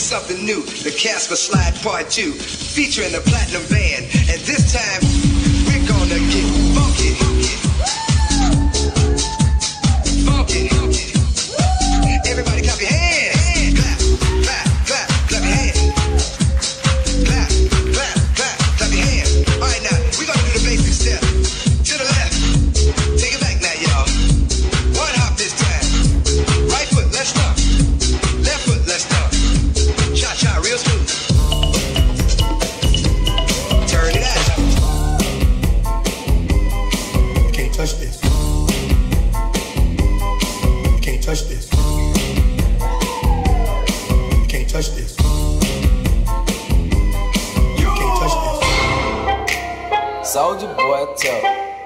something new. The Casper Slide Part 2, featuring the Platinum Band. And this time, we're gonna get funky. Funky. Everybody clap your hands. Clap, clap, clap, clap your hands. Clap, clap, clap, clap your hands. All right, now, we're gonna do the basic step. To the left. Take it back now, y'all. One hop this time. Right foot, let's stomp. Left foot, let's stomp. Cha-cha, real smooth. Turn it out. You can't touch this. You can't touch this. You can't touch this. You can't touch this. Soulja Boy tough.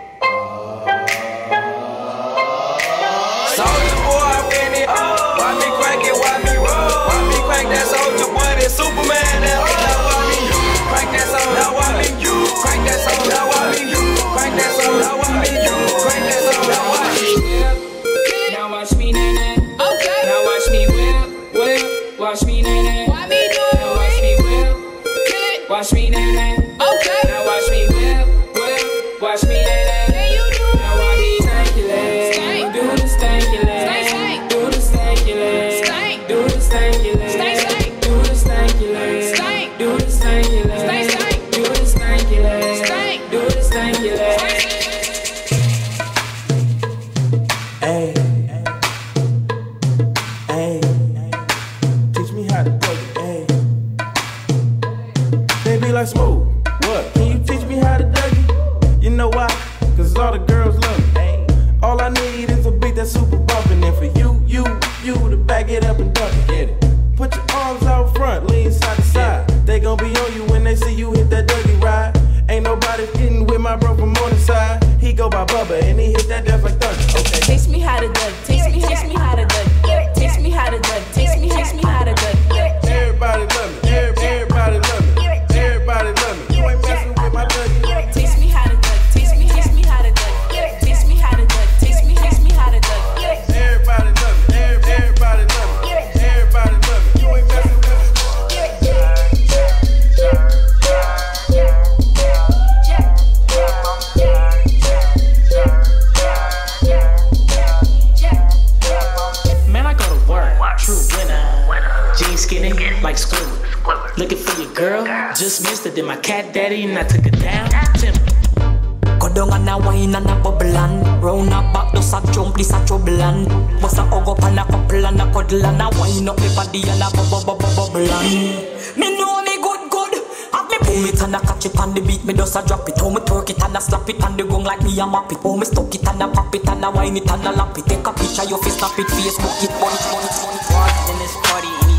Soulja Boy, I win it. Why me crank it? Why me roll? Why me crank that Soulja Boy? That Superman that hoe. Now why me you crank that soul? Now why me you crank that soul? Now why me you crank that soul? Now why me you crank that soul? Now why me? Now watch me nay. Okay. Now watch me whip. Watch me nay. Why me do it? Now watch me whip. Watch me nay. Okay. Now watch me whip. Watch me nay. Can you do it? Now watch me stanky leg. Do the stanky leg. Do the stanky leg. Do the stanky leg. Do the stanky leg. Do the stanky leg. Do the stanky leg. Do the stanky leg. Hey, hey, teach me how to play it, hey. Baby like smooth, what? Can you teach me how to Dougie? You know why? Cause all the girls love me, hey. All I need is a beat that's super bumpin'. And for you to back it up and dump it, get it. Put your arms out front, lean side to side. They gon' be on you when they see you hit that Dougie ride. Ain't nobody getting with my bro from on the side. He go by Bubba and he hit that death like thunder. Okay. Teach me how to Dougie. Teach me how to Dougie. Teach me how to Dougie. Teach me how to Dougie. Everybody love me. Everybody love me. Everybody love me. You ain't messing with my Dougie. Teach me how to Dougie. Teach me how to Dougie. Teach me how to Dougie. Teach me how to Dougie. Everybody love me. Everybody love me. Everybody love me. You ain't messing with me. Man, I go to work, true winner. Jeans skinny like Squidward. Looking for your girl, just missed it. Then my cat daddy and I took it down. Go down and a wine and a bubble and round a back, does a jump, this a trouble and bust a hug up and a couple and a cuddle and a wine up the body and a bubble and me know me good. Have me pull it and a catch it on the beat, me does a drop it. How me twerk it and a slap it on the gong like me a map it. How me stuck it and a pop it and a wine it and a lap it. Take a picture, your face, snap it, Facebook it, bunch. Walked in this party and he